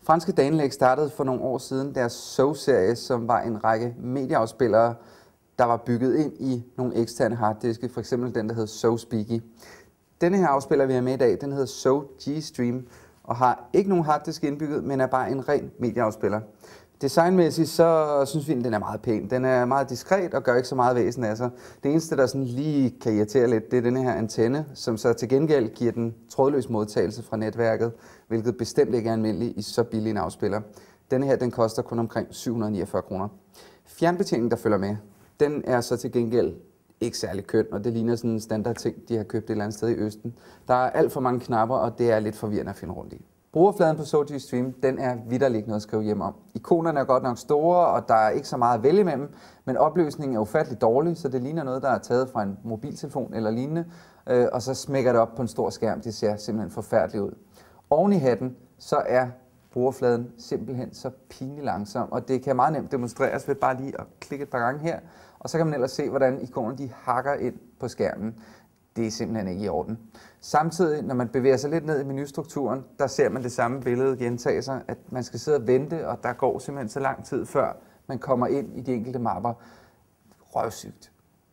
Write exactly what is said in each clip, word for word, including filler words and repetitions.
Franske Danelec startede for nogle år siden deres SO-serie, som var en række medieafspillere, der var bygget ind i nogle eksterne harddiske, for eksempel den, der hed SoSpeaky. Denne her afspiller, vi har med i dag, den hedder So G-Stream, og har ikke nogen harddisk indbygget, men er bare en ren medieafspiller. Designmæssigt så synes vi, at den er meget pæn. Den er meget diskret og gør ikke så meget væsen af sig. Det eneste, der sådan lige kan irritere lidt, det er denne her antenne, som så til gengæld giver den trådløs modtagelse fra netværket, hvilket bestemt ikke er almindeligt i så billig en afspiller. Denne her, den koster kun omkring syv hundrede og niogfyrre kroner. Fjernbetjeningen, der følger med, den er så til gengæld ikke særlig køn, og det ligner sådan en standard ting, de har købt et eller andet sted i Østen. Der er alt for mange knapper, og det er lidt forvirrende at finde rundt i. Brugerfladen på So G-Stream, den er vitterligt noget at skrive hjem om. Ikonerne er godt nok store, og der er ikke så meget at vælge imellem, men opløsningen er ufattelig dårlig, så det ligner noget, der er taget fra en mobiltelefon eller lignende, øh, og så smækker det op på en stor skærm. Det ser simpelthen forfærdeligt ud. Oven i hatten, så er brugerfladen simpelthen så pinligt langsom, og det kan meget nemt demonstreres ved bare lige at klikke et par gange her, og så kan man ellers se, hvordan ikonerne de hakker ind på skærmen. Det er simpelthen ikke i orden. Samtidig, når man bevæger sig lidt ned i menustrukturen, der ser man det samme billede gentage sig, at man skal sidde og vente, og der går simpelthen så lang tid, før man kommer ind i de enkelte mapper. Røvsygt.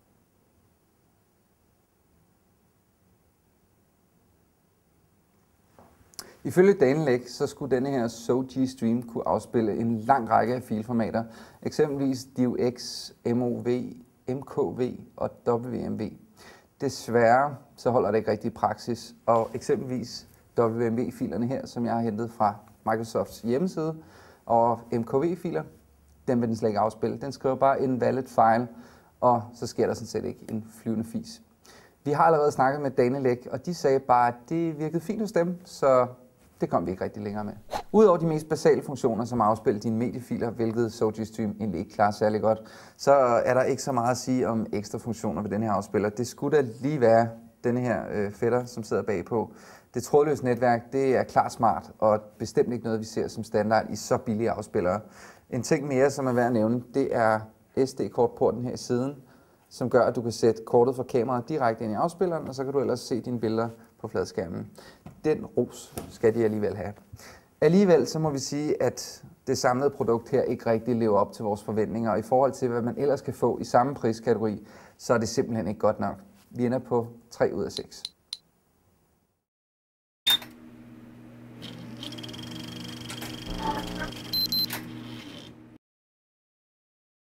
Ifølge Danelec, så skulle denne her So G-Stream kunne afspille en lang række af filformater, eksempelvis DivX, M O V, M K V og W M V. Desværre så holder det ikke rigtig i praksis, og eksempelvis W M V-filerne her, som jeg har hentet fra Microsofts hjemmeside, og M K V-filer, den vil den slet ikke afspille. Den skriver bare invalid file, og så sker der sådan set ikke en flyvende fis. Vi har allerede snakket med Danelec, og de sagde bare, at det virkede fint hos dem, så det kom vi ikke rigtig længere med. Udover de mest basale funktioner, som afspiller dine mediefiler, hvilket So G-Stream egentlig ikke klarer særlig godt, så er der ikke så meget at sige om ekstra funktioner ved den her afspiller. Det skulle da lige være denne her øh, fætter, som sidder bagpå. Det trådløse netværk, det er klart smart, og bestemt ikke noget, vi ser som standard i så billige afspillere. En ting mere, som er værd at nævne, det er S D-kortporten her i siden, som gør, at du kan sætte kortet fra kameraet direkte ind i afspilleren, og så kan du ellers se dine billeder på fladskærmen. Den ros skal de alligevel have. Alligevel så må vi sige, at det samlede produkt her ikke rigtig lever op til vores forventninger, og i forhold til, hvad man ellers kan få i samme priskategori, så er det simpelthen ikke godt nok. Vi ender på tre ud af seks.